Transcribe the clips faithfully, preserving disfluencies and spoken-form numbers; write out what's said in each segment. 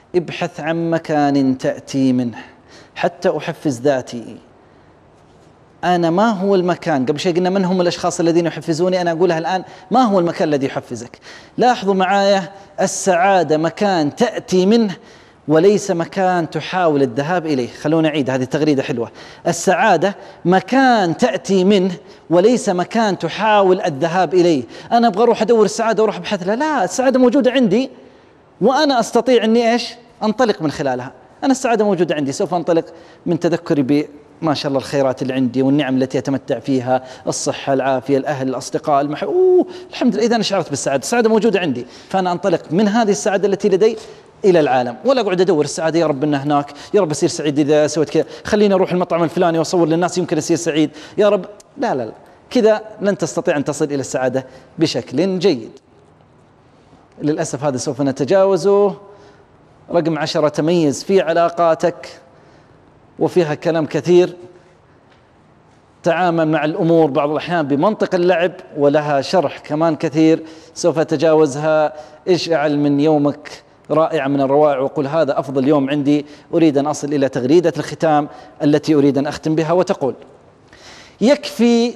ابحث عن مكان تأتي منه حتى أحفز ذاتي. أنا ما هو المكان؟ قبل شيء قلنا من هم الأشخاص الذين يحفزوني، أنا أقولها الآن، ما هو المكان الذي يحفزك؟ لاحظوا معايا، السعادة مكان تأتي منه وليس مكان تحاول الذهاب إليه. خلونا نعيد، هذه تغريدة حلوة. السعادة مكان تأتي منه وليس مكان تحاول الذهاب إليه. أنا أبغى أروح أدور السعادة وأروح أبحث لها، لا، السعادة موجودة عندي وأنا أستطيع أني إيش؟ أنطلق من خلالها. أنا السعادة موجودة عندي، سوف أنطلق من تذكري ب ما شاء الله الخيرات اللي عندي والنعم التي أتمتع فيها، الصحة، العافية، الأهل، الأصدقاء، المحب، أوه الحمد لله، إذا أنا شعرت بالسعادة، السعادة موجودة عندي، فأنا أنطلق من هذه السعادة التي لدي إلى العالم، ولا أقعد أدور السعادة يا رب إنه هناك، يا رب أصير سعيد إذا سويت كذا، خليني أروح المطعم الفلاني وأصور للناس يمكن أصير سعيد، يا رب. لا لا لا، كذا لن تستطيع أن تصل إلى السعادة بشكل جيد. للأسف هذا سوف نتجاوزه. رقم عشرة، تميز في علاقاتك، وفيها كلام كثير. تعامل مع الأمور بعض الأحيان بمنطق اللعب، ولها شرح كمان كثير سوف أتجاوزها. اجعل من يومك رائع من الروائع، وقل هذا أفضل يوم عندي. أريد أن أصل إلى تغريدة الختام التي أريد أن أختم بها، وتقول: يكفي،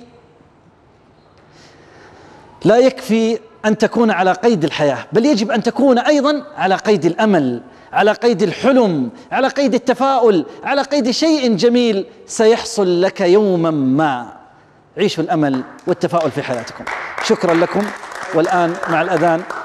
لا يكفي أن تكون على قيد الحياة، بل يجب أن تكون أيضا على قيد الأمل، على قيد الحلم، على قيد التفاؤل، على قيد شيء جميل سيحصل لك يوما ما. عيشوا الأمل والتفاؤل في حياتكم. شكرا لكم، والآن مع الأذان